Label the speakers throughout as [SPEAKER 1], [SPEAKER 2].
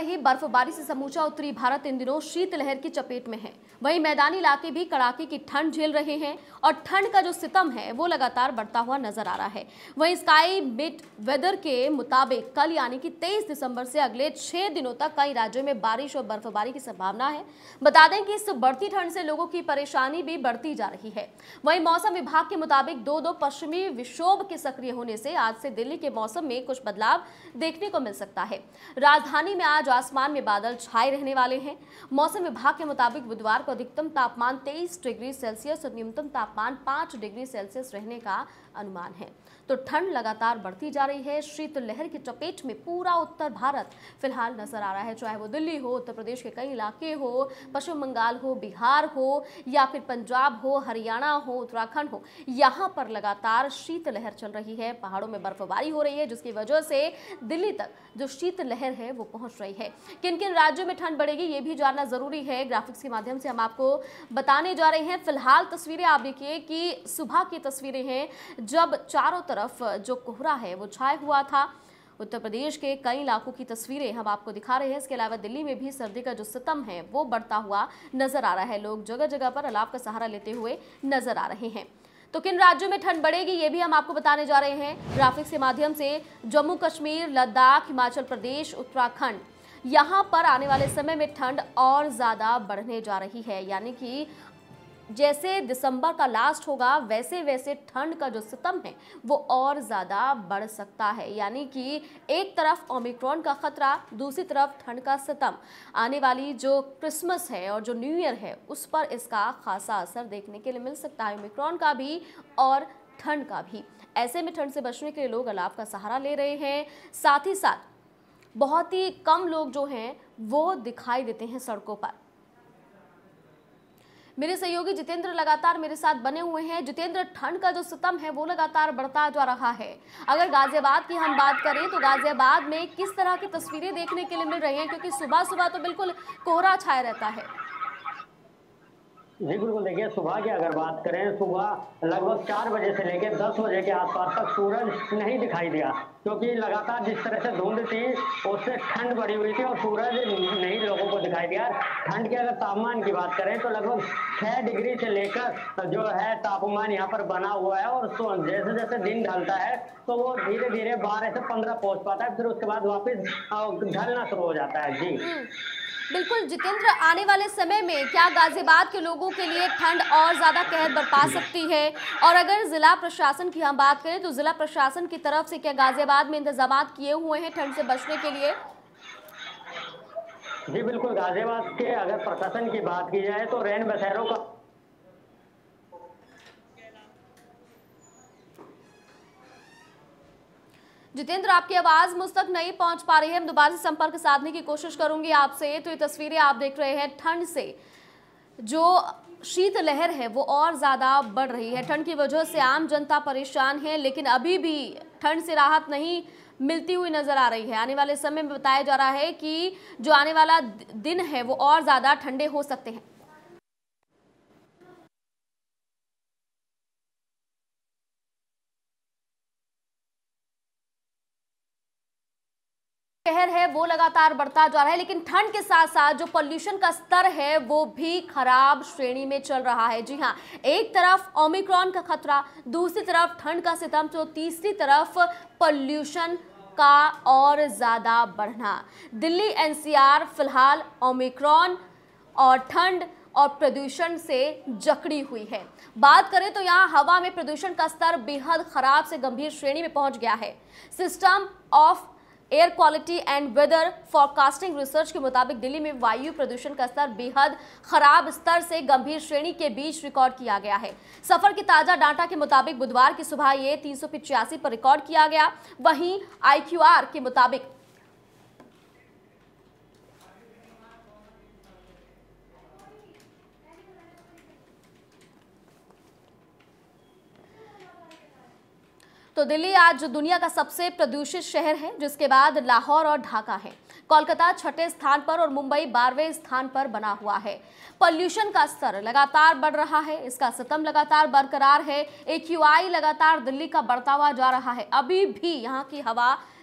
[SPEAKER 1] रही बर्फबारी से समूचा उत्तरी भारत इन दिनों शीतलहर की चपेट में है। वहीं मैदानी इलाके भी कड़ाके की ठंड झेल रहे हैं और ठंड का जो सितम है वो लगातार बढ़ता हुआ नजर आ रहा है। वहीं स्काई मिड वेदर के मुताबिक कल यानी कि 23 दिसंबर से अगले 6 दिनों तक कई राज्यों में बारिश और बर्फबारी की संभावना है। बता दें कि इस बढ़ती ठंड से लोगों की परेशानी भी बढ़ती जा रही है। वहीं मौसम विभाग के मुताबिक दो पश्चिमी विक्षोभ के सक्रिय होने से आज से दिल्ली के मौसम में कुछ बदलाव देखने को मिल सकता है। राजधानी में आज आसमान में बादल छाए रहने वाले हैं। मौसम विभाग के मुताबिक बुधवार को अधिकतम तापमान 23 डिग्री सेल्सियस और न्यूनतम तापमान 5 डिग्री सेल्सियस रहने का अनुमान है। तो ठंड लगातार बढ़ती जा रही है। शीतलहर की चपेट में पूरा उत्तर भारत फिलहाल नजर आ रहा है, चाहे वो दिल्ली हो, उत्तर प्रदेश के कई इलाके हो, पश्चिम बंगाल हो, बिहार हो या फिर पंजाब हो, हरियाणा हो, उत्तराखंड हो, यहाँ पर लगातार शीतलहर चल रही है। पहाड़ों में बर्फबारी हो रही है जिसकी वजह से दिल्ली तक जो शीतलहर है वो पहुंच रही है। किन किन राज्यों में ठंड बढ़ेगी ये भी जानना जरूरी है। ग्राफिक्स के माध्यम से हम आपको बताने जा रहे हैं। फिलहाल तस्वीरें आप देखिए कि सुबह की तस्वीरें हैं जब चारों तरफ जो कोहरा है वो छाया हुआ था। उत्तर प्रदेश के कई इलाकों की तस्वीरें हम आपको दिखा रहे हैं। इसके अलावा दिल्ली में भी सर्दी का जो सितम है वो बढ़ता हुआ नजर आ रहा है। लोग जगह जगह पर अलाव का सहारा लेते हुए नजर आ रहे हैं। तो किन राज्यों में ठंड बढ़ेगी ये भी हम आपको बताने जा रहे हैं ग्राफिक्स के माध्यम से। जम्मू कश्मीर, लद्दाख, हिमाचल प्रदेश, उत्तराखंड, यहाँ पर आने वाले समय में ठंड और ज़्यादा बढ़ने जा रही है। यानी कि जैसे दिसंबर का लास्ट होगा वैसे वैसे ठंड का जो सितम है वो और ज़्यादा बढ़ सकता है। यानी कि एक तरफ ओमिक्रॉन का खतरा, दूसरी तरफ ठंड का सितम। आने वाली जो क्रिसमस है और जो न्यू ईयर है उस पर इसका खासा असर देखने के लिए मिल सकता है, ओमिक्रॉन का भी और ठंड का भी। ऐसे में ठंड से बचने के लिए लोग अलाव का सहारा ले रहे हैं। साथ ही साथ बहुत ही कम लोग जो हैं वो दिखाई देते हैं सड़कों पर। मेरे सहयोगी जितेंद्र लगातार मेरे साथ बने हुए हैं। जितेंद्र, ठंड का जो सितम है वो लगातार बढ़ता जा रहा है। अगर गाजियाबाद की हम बात करें तो गाजियाबाद में किस तरह की तस्वीरें देखने के लिए मिल रही हैं, क्योंकि सुबह सुबह तो बिल्कुल कोहरा छाया रहता है।
[SPEAKER 2] जी बिल्कुल, देखिए सुबह की अगर बात करें, सुबह लगभग 4 बजे से लेकर 10 बजे के आसपास तक सूरज नहीं दिखाई दिया, क्योंकि लगातार जिस तरह से धुंध थी उससे ठंड बढ़ी हुई थी और सूरज नहीं लोगों को दिखाई दिया। ठंड के अगर तापमान की बात करें तो लगभग 6 डिग्री से लेकर जो है तापमान यहाँ पर बना हुआ है और जैसे जैसे दिन ढलता है तो वो धीरे धीरे 12 से 15 पहुंच पाता है, फिर उसके बाद वापस ढलना शुरू हो जाता है। जी
[SPEAKER 1] बिल्कुल जितेंद्र, आने वाले समय में क्या गाजियाबाद के लोगों के लिए ठंड और ज़्यादा कहर बरपा सकती है? और अगर ज़िला प्रशासन की हम बात करें तो ज़िला प्रशासन की तरफ से क्या गाजियाबाद में इंतजाम किए हुए हैं ठंड से बचने के लिए?
[SPEAKER 2] जी बिल्कुल, गाजियाबाद के अगर प्रशासन की बात की जाए तो रैन बसेरों का
[SPEAKER 1] जितेंद्र, आपकी आवाज मुझ तक नहीं पहुंच पा रही है। हम दोबारा से संपर्क साधने की कोशिश करूंगी आपसे। तो ये तस्वीरें आप देख रहे हैं, ठंड से जो शीतलहर है वो और ज़्यादा बढ़ रही है। ठंड की वजह से आम जनता परेशान है, लेकिन अभी भी ठंड से राहत नहीं मिलती हुई नज़र आ रही है। आने वाले समय में बताया जा रहा है कि जो आने वाला दिन है वो और ज़्यादा ठंडे हो सकते हैं। कहर है वो लगातार बढ़ता जा रहा है, लेकिन ठंड के साथ साथ जो पोल्यूशन का स्तर है वो भी खराब श्रेणी में चल रहा है। जी हाँ, एक तरफ ओमिक्रॉन का खतरा, दूसरी तरफ ठंड का सितम, तो तीसरी तरफ पोल्यूशन का और ज़्यादा बढ़ना। दिल्ली एनसीआर फिलहाल ओमिक्रॉन और ठंड और प्रदूषण से जकड़ी हुई है। बात करें तो यहाँ हवा में प्रदूषण का स्तर बेहद खराब से गंभीर श्रेणी में पहुंच गया है। System of air quality and weather forecasting research के मुताबिक दिल्ली में वायु प्रदूषण का स्तर बेहद खराब स्तर से गंभीर श्रेणी के बीच रिकॉर्ड किया गया है। सफर की ताजा डाटा के मुताबिक बुधवार की सुबह ये 385 पर रिकॉर्ड किया गया। वहीं IQR के मुताबिक तो दिल्ली आज दुनिया का सबसे प्रदूषित शहर है, जिसके बाद लाहौर और ढाका है। कोलकाता छठे स्थान पर और मुंबई 12वें स्थान पर बना हुआ है। पॉल्यूशन का स्तर लगातार बढ़ रहा है, इसका सितम लगातार बरकरार है। AQI लगातार दिल्ली का बढ़ता हुआ जा रहा है। अभी भी यहाँ की हवा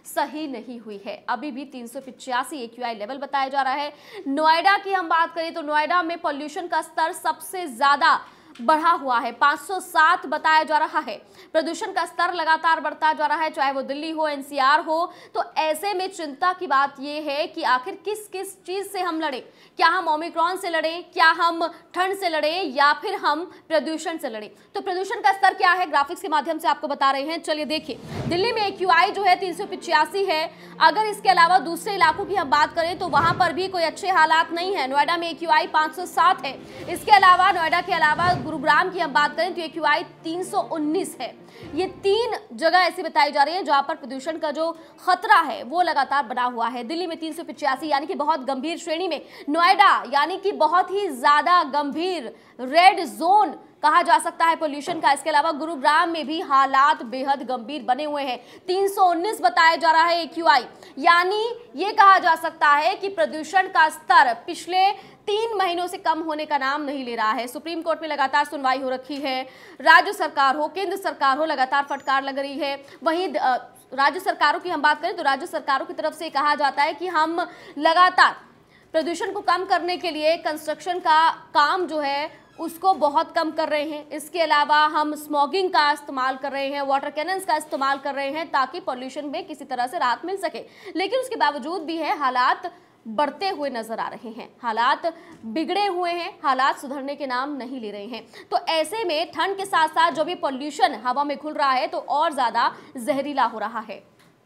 [SPEAKER 1] सही नहीं हुई है। अभी भी 385 AQI लेवल बताया जा रहा है। नोएडा की हम बात करें तो नोएडा में पॉल्यूशन का स्तर सबसे ज्यादा बढ़ा हुआ है, 507 बताया जा रहा है। प्रदूषण का स्तर लगातार बढ़ता जा रहा है, चाहे वो दिल्ली हो, NCR हो। तो ऐसे में चिंता की बात यह है कि आखिर किस किस चीज से हम लड़ें। क्या हम ओमिक्रॉन से लड़ें, क्या हम ठंड से लड़ें, या फिर हम प्रदूषण से लड़ें। तो प्रदूषण का स्तर क्या है, ग्राफिक्स के माध्यम से आपको बता रहे हैं। चलिए देखिए, दिल्ली में AQI जो है 385 है। अगर इसके अलावा दूसरे इलाकों की हम बात करें तो वहां पर भी कोई अच्छे हालात नहीं है। नोएडा में AQI 507 है। इसके अलावा नोएडा के अलावा गुरुग्राम की हम बात करें तो AQI 319 है। ये 3 जगह ऐसी बताई जा रही है जहां पर प्रदूषण का जो खतरा है वो लगातार बना हुआ है। दिल्ली में 385 यानी कि बहुत गंभीर श्रेणी में, नोएडा यानी कि बहुत ही ज्यादा गंभीर रेड जोन कहा जा सकता है पोल्यूशन का। इसके अलावा गुरुग्राम में भी हालात बेहद गंभीर बने हुए हैं। 319 बताया जा रहा है AQI, यानी ये कहा जा सकता है कि प्रदूषण का स्तर पिछले 3 महीनों से कम होने का नाम नहीं ले रहा है। सुप्रीम कोर्ट में लगातार सुनवाई हो रखी है। राज्य सरकार हो, केंद्र सरकार हो, लगातार फटकार लग रही है। वहीं राज्य सरकारों की हम बात करें तो राज्य सरकारों की तरफ से कहा जाता है कि हम लगातार प्रदूषण को कम करने के लिए कंस्ट्रक्शन का काम जो है उसको बहुत कम कर रहे हैं। इसके अलावा हम स्मॉगिंग का इस्तेमाल कर रहे हैं, वाटर कैनन्स का इस्तेमाल कर रहे हैं ताकि पॉल्यूशन में किसी तरह से राहत मिल सके। लेकिन उसके बावजूद भी है हालात बढ़ते हुए नजर आ रहे हैं, हालात बिगड़े हुए हैं, हालात सुधरने के नाम नहीं ले रहे हैं। तो ऐसे में ठंड के साथ साथ जब ये पॉल्यूशन हवा में घुल रहा है तो और ज्यादा जहरीला हो रहा है।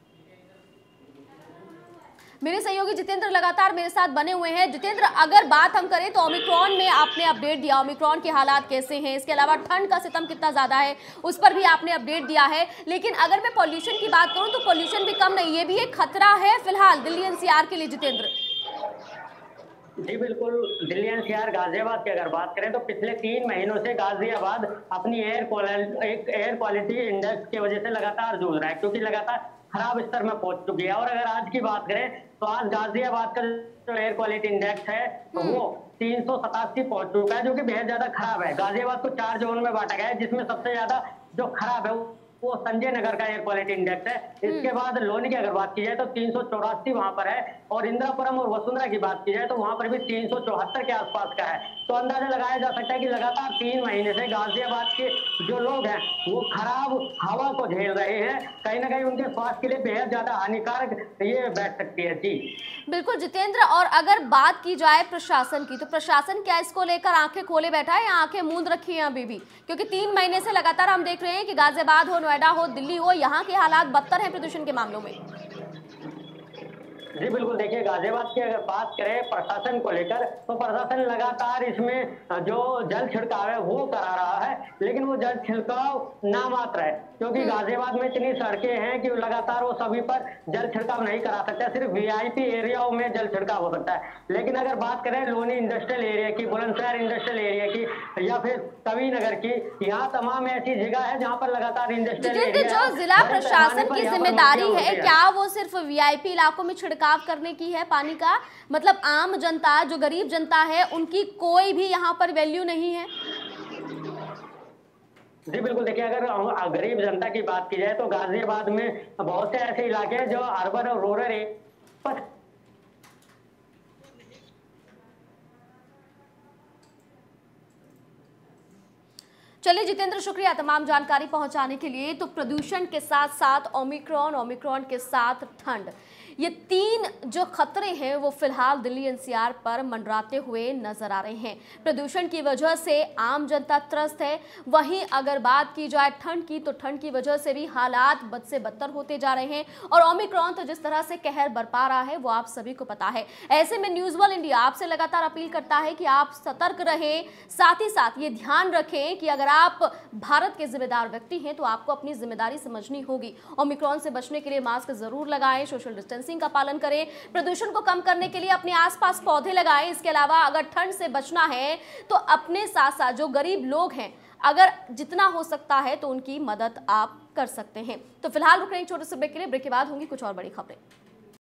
[SPEAKER 1] मेरे सहयोगी जितेंद्र लगातार मेरे साथ बने हुए हैं। जितेंद्र, अगर बात हम करें तो ओमिक्रॉन में आपने अपडेट दिया, ओमिक्रॉन के हालात कैसे हैं, इसके अलावा ठंड का सितम कितना ज्यादा है उस पर भी आपने अपडेट दिया है। लेकिन अगर मैं पॉल्यूशन की बात करूं तो पॉल्यूशन भी कम नहीं, ये भी एक खतरा है फिलहाल दिल्ली NCR के लिए। जितेंद्र
[SPEAKER 2] जी बिल्कुल, दिल्ली NCR गाजियाबाद की अगर बात करें तो पिछले 3 महीनों से गाजियाबाद अपनी एयर क्वालिटी इंडेक्स की वजह से लगातार जूझ रहा है, क्योंकि लगातार खराब स्तर में पहुंच चुकी है। और अगर आज की बात करें तो आज गाजियाबाद का जो एयर क्वालिटी इंडेक्स है वो 387 पहुंच चुका है, जो कि बेहद ज्यादा खराब है। गाजियाबाद को 4 जोन में बांटा गया है, जिसमें सबसे ज्यादा जो खराब है वो संजय नगर का एयर क्वालिटी इंडेक्स है। इसके बाद लोनी की अगर बात की जाए तो 384 वहां पर है, और इंदिरापुरम और वसुंधरा की बात की जाए तो वहां पर भी 374 के आसपास का है। तो अंदाजा लगाया जा सकता है कि लगातार 3 महीने से गाजियाबाद के जो लोग हैं वो खराब हवा को झेल रहे हैं। कहीं ना कहीं उनके स्वास्थ्य के लिए बेहद ज्यादा हानिकारक ये बैठ सकती है। जी
[SPEAKER 1] बिल्कुल जितेंद्र, और अगर बात की जाए प्रशासन की तो प्रशासन क्या इसको लेकर आंखें खोले बैठा है या आंखें मूंद रखी है अभी भी? क्योंकि 3 महीने से लगातार हम देख रहे हैं कि गाजियाबाद हो, नोएडा हो, दिल्ली हो, यहाँ के हालात बदतर हैं प्रदूषण के मामलों में।
[SPEAKER 2] जी बिल्कुल, देखिए गाजियाबाद की अगर बात करें प्रशासन को लेकर तो प्रशासन लगातार इसमें जो जल छिड़काव है वो करा रहा है, लेकिन वो जल छिड़काव नामात्र है, क्योंकि गाजियाबाद में इतनी सड़कें हैं कि लगातार वो सभी पर जल छिड़काव नहीं करा सकता, सिर्फ VIP एरियाओं में जल छिड़काव हो सकता है। लेकिन अगर बात करें लोनी इंडस्ट्रियल एरिया की, बुलंदशहर इंडस्ट्रियल एरिया की, या फिर कवि नगर की, यहाँ तमाम ऐसी जगह है जहाँ पर लगातार इंडस्ट्रियल एरिया
[SPEAKER 1] जो जिला प्रशासन की जिम्मेदारी है, क्या वो सिर्फ VIP इलाकों में छिड़काव करने की है पानी का? मतलब आम जनता, जो गरीब जनता है, उनकी कोई भी यहाँ पर वैल्यू नहीं है?
[SPEAKER 2] जी बिल्कुल, देखिए अगर गरीब जनता की बात की जाए तो गाजियाबाद में बहुत से ऐसे इलाके हैं जो अर्बन और रूरल पर।
[SPEAKER 1] चलिए जितेंद्र, शुक्रिया तमाम जानकारी पहुंचाने के लिए। तो प्रदूषण के साथ साथ ओमिक्रॉन के साथ ठंड, ये 3 जो खतरे हैं वो फिलहाल दिल्ली NCR पर मंडराते हुए नजर आ रहे हैं। प्रदूषण की वजह से आम जनता त्रस्त है। वहीं अगर बात की जाए ठंड की तो ठंड की वजह से भी हालात बद से बदतर होते जा रहे हैं। और ओमिक्रॉन तो जिस तरह से कहर बरपा रहा है वो आप सभी को पता है। ऐसे में न्यूज़ वर्ल्ड इंडिया आपसे लगातार अपील करता है कि आप सतर्क रहें, साथ ही साथ ये ध्यान रखें कि अगर आप भारत के जिम्मेदार व्यक्ति हैं तो आपको अपनी जिम्मेदारी समझनी होगी। ओमिक्रॉन से बचने के लिए मास्क जरूर लगाएं, सोशल डिस्टेंसिंग का पालन करें, प्रदूषण को कम करने के लिए अपने आसपास पौधे लगाएं। इसके अलावा अगर ठंड से बचना है तो अपने साथ साथ जो गरीब लोग हैं, अगर जितना हो सकता है तो उनकी मदद आप कर सकते हैं। तो फिलहाल रुक रहे हैं छोटे से ब्रेक के लिए, ब्रेक के बाद होंगी कुछ और बड़ी खबरें।